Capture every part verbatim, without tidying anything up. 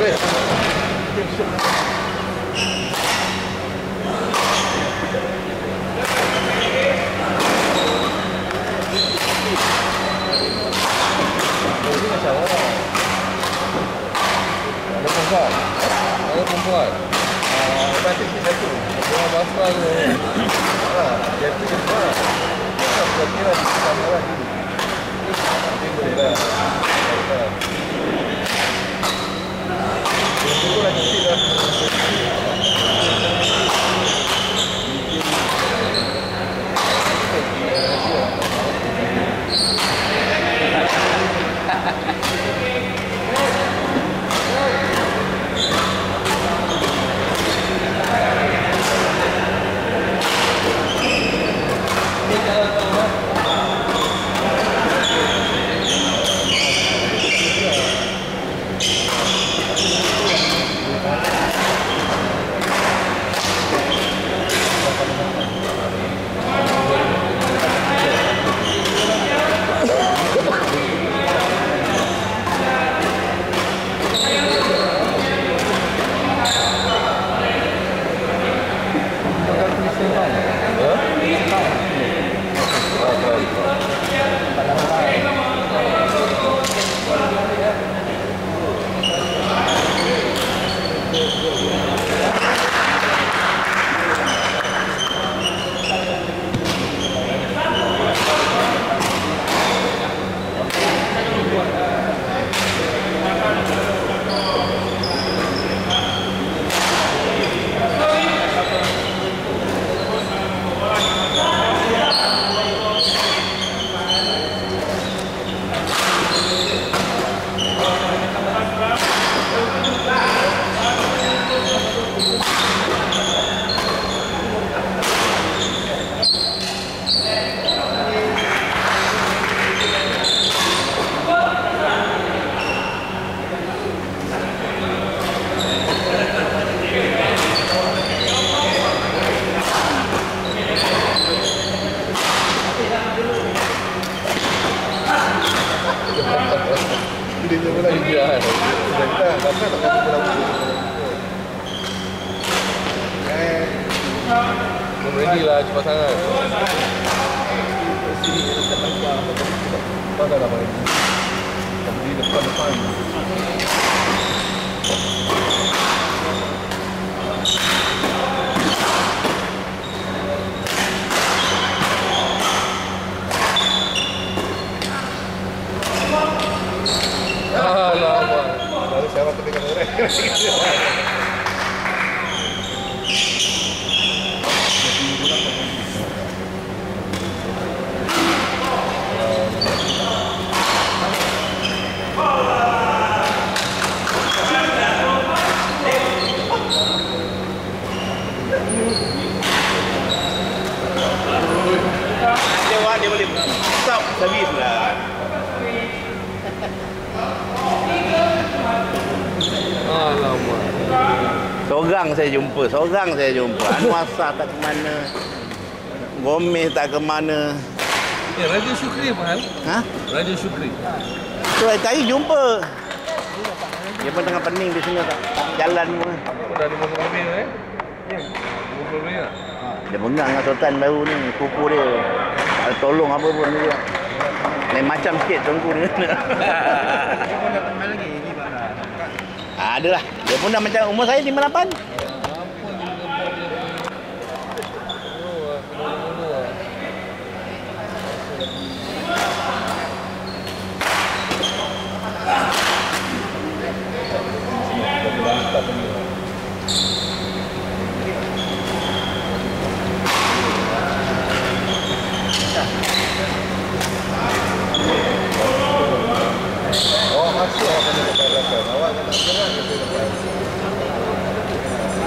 Ada perempuan. Ah, pasti satu. Dua basah tu. Ah, dia tu semua. Kita kira sama lagi. Ini boleh lah. Itu lagi tidak. Dia pula India kan. Kita tak dapat tak kasi pulang. Eh. Ready lah cepat sangat. Sini dekat tempat apa dah dapat. Di depan depan. Alamak. Lalu saya waktu dengan orang. Dia boleh stop servis lah. Alamak. Seorang saya jumpa, seorang saya jumpa. Anwar Shah tak ke mana. Gomez tak ke mana. Eh, Radio Syukri apa hal? Ha? Radio Syukri. Tu tadi jumpa. Dia pun tengah pening di sini tak, tak jalan pun. Dah lima puluh lebih eh? Ya. lima puluh lebih lah. Dia pegang dengan sultan baru ni, kuku dia. Tak tolong apa pun dia. Lain macam sikit tengku dia. Dia pun datang main lagi ni mana? Adalah. Dia pun dah macam umur saya lima puluh lapan. Oh, masih awak kena depan belakang. Awak tak gerak ke depan.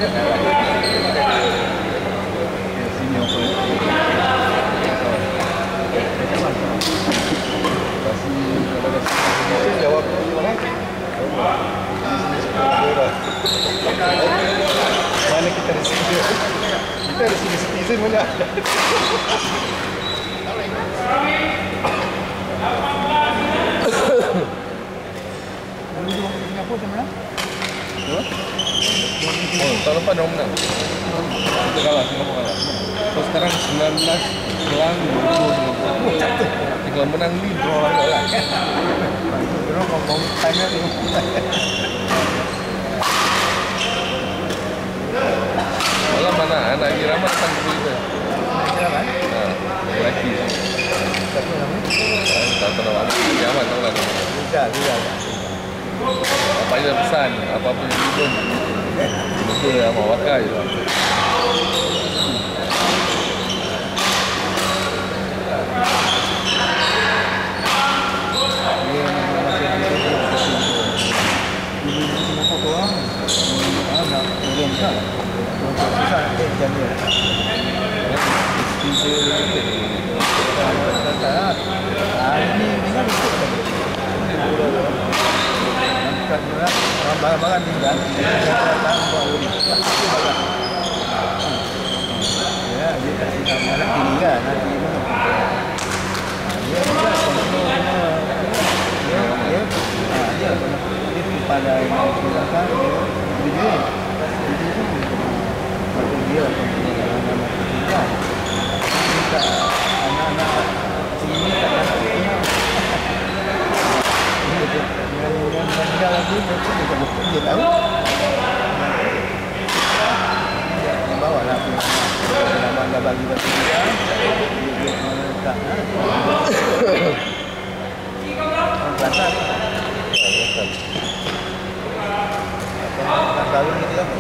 banyak kan lah. Sini apa? Kasih kepada citizen jawab tu gimana? Mana kita di sini? Kita di sini citizen mana? Dulu dia orang Singapura macam mana? Oh, tahun lepas dia menang. Kita kalah, Singapura kalah. So sekarang sembilan belas gelang dua puluh Singapura. Oh, jatuh. Kalau menang ni draw lagi lah. Dia orang ngomong time ni. Malah mana anak Irama datang ke kita. Kira kan? Ha, lelaki. Siapa nama? Tak tahu nama. Kiamat tahu lah. Rizal, Rizal. Apa dia pesan, apa-apa yang dia betul lah, mau pakai je lah. Dia masih ada di Singapura tu orang. Ah, nak turun kan? Turun susah nak take jam dia. Mesti dia Tak tak. Ah, ini ni kan ikut tadi. Angkat berat, orang barang-barang tinggal. Dia datang buat uri. Ya, dia tak silap malam kini kan. Nanti pun. Dia juga kontrol semua. Dia, dia, ah, dia dia pada yang silakan dia beri duit. Beri duit tu. Patut dia kontrol anak-anak tinggal. Minta anak-anak sini tak nak tinggal. Dengan tinggal lagi, mereka juga betul dia tahu. Dia bawa lah punya anak. Abang dah bagi batu dia. Dia meletak. Orang Kelantan ni. Orang kahwin gitu lah.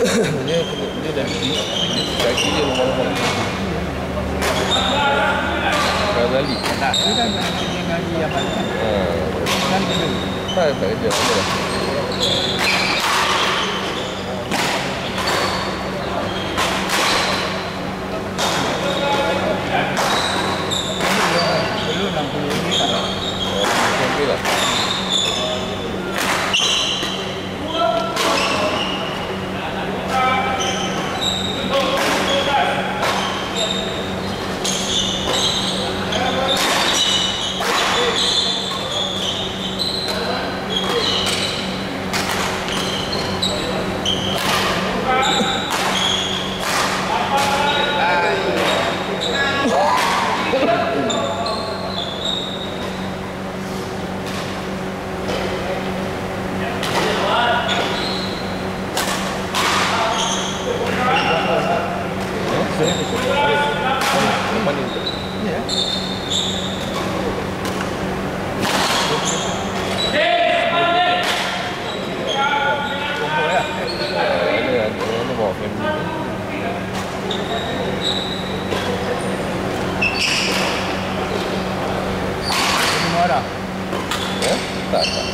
Dia dia dah kaki dia lompat-lompat. Kali. Tak, dia kan dia ngaji apa kan? Ha. Kan dia. Tak tak kerja apa dah. Dulu enam puluh ringgit lah. Okey lah. Ya. Kumpul ya. Ada ada ada bawa family. Lima orang. Ya? Tak tak.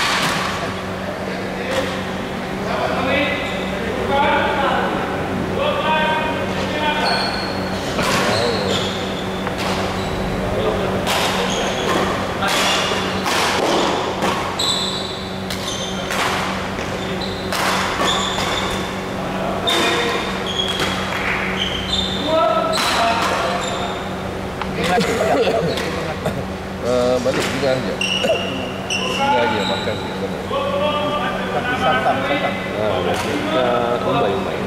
Uh, balik tinggal je. Tinggal je makan di sana. Tapi santam, santam. Ha, kita umbai-umbai.